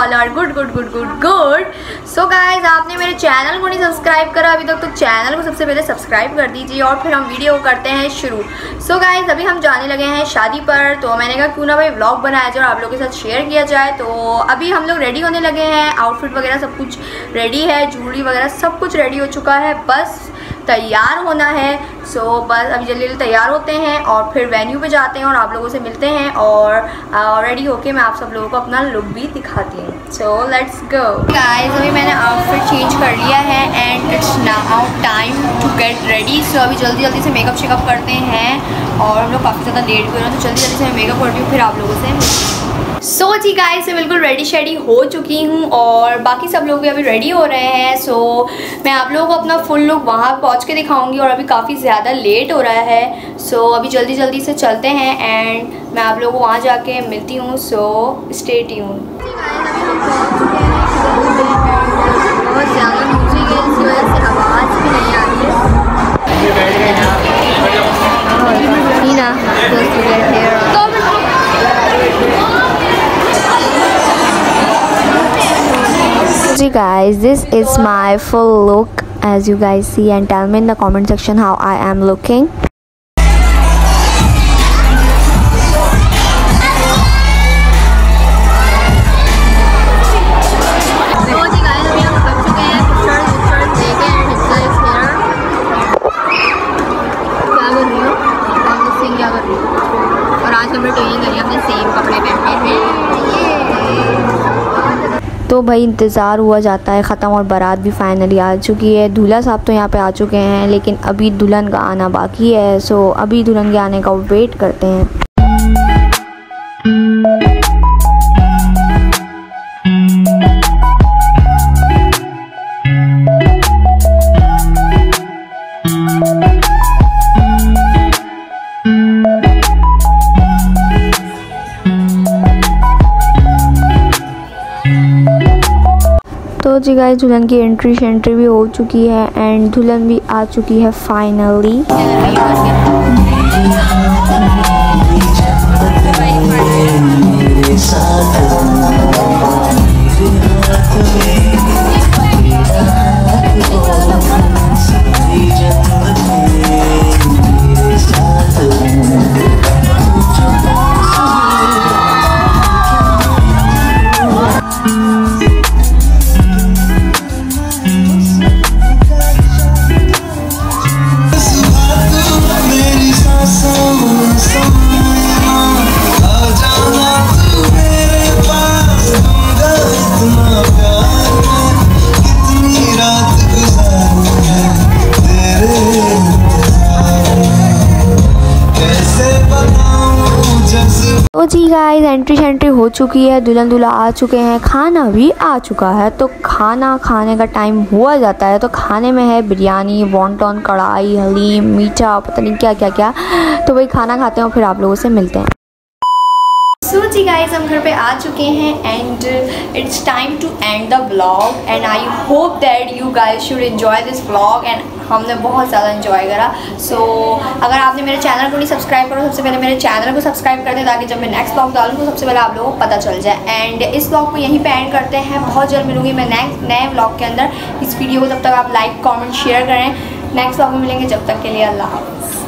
All are good good good good good. So guys, आपने मेरे channel को नहीं सब्सक्राइब करा अभी तक तो चैनल को सबसे पहले सब्सक्राइब कर दीजिए और फिर हम वीडियो करते हैं शुरू। सो गाइज, अभी हम जाने लगे हैं शादी पर, तो मैंने कहा क्यों ना भाई व्लॉग बनाया जाए और आप लोगों के साथ शेयर किया जाए। तो अभी हम लोग रेडी होने लगे हैं, आउटफिट वगैरह सब कुछ रेडी है, ज्वेलरी वगैरह सब कुछ रेडी हो चुका है, बस तैयार होना है। सो बस अभी जल्दी जल्दी तैयार होते हैं और फिर वेन्यू पे जाते हैं और आप लोगों से मिलते हैं और रेडी होके मैं आप सब लोगों को अपना लुक भी दिखाती हूँ। सो लेट्स गो गाइस, अभी मैंने आउटफिट चेंज कर लिया है and it's now time to get ready. So अभी जल्दी जल्दी से मेकअप शेकअप करते हैं और हम लोग काफ़ी ज़्यादा लेट हो रहे हैं, तो जल्दी जल्दी से मैं मेकअप करती हूँ, फिर आप लोगों से सो जी गाइस, मैं बिल्कुल रेडी शेडी हो चुकी हूँ और बाकी सब लोग भी अभी रेडी हो रहे हैं। सो मैं आप लोगों को अपना फुल लुक वहाँ पहुँच के दिखाऊंगी और अभी काफ़ी ज़्यादा लेट हो रहा है। सो अभी जल्दी जल्दी से चलते हैं एंड मैं आप लोगों को वहाँ जाके मिलती हूँ। So stay tuned. बहुत ज़्यादा म्यूजिक है, इस वजह से आवाज़ भी नहीं आ रही है। So guys, this is my full look as you guys see, and tell me in the comment section how I am looking. और आज हम लोग ट्रेनिंग करी, हमने सेम कपड़े पहने हैं। तो भाई इंतज़ार हुआ जाता है ख़त्म और बारात भी फाइनली आ चुकी है। दूल्हा साहब तो यहाँ पे आ चुके हैं लेकिन अभी दुल्हन का आना बाकी है। सो अभी दुल्हन के आने का वेट करते हैं। तो जी गाइस, दुल्हन की एंट्री भी हो चुकी है एंड दुल्हन भी आ चुकी है फाइनली। तो जी गाइस, एंट्री हो चुकी है, दुल्हन दूल्हा आ चुके हैं, खाना भी आ चुका है। तो खाना खाने का टाइम हुआ जाता है। तो खाने में है बिरयानी, वॉन्टन, कढ़ाई, हलीम, मीठा, पता नहीं क्या क्या क्या। तो वही खाना खाते हैं और फिर आप लोगों से मिलते हैं। सो जी गाइस, हम घर पे आ चुके हैं and it's time to end the vlog and I hope that you guys should enjoy this vlog and हमने बहुत ज़्यादा एंजॉय करा। सो अगर आपने मेरे चैनल को नहीं सब्सक्राइब करो, सबसे पहले मेरे चैनल को सब्सक्राइब कर दें ताकि जब मैं नेक्स्ट व्लॉग डालूँ तो सबसे पहले आप लोगों को पता चल जाए। एंड इस व्लॉग को यहीं पे एंड करते हैं। बहुत जल्द मिलूंगी मैं नए व्लॉग के अंदर। इस वीडियो को तब तक आप लाइक कमेंट शेयर करें। नेक्स्ट व्लॉग में मिलेंगे, जब तक के लिए अल्लाह हाफ़िज़।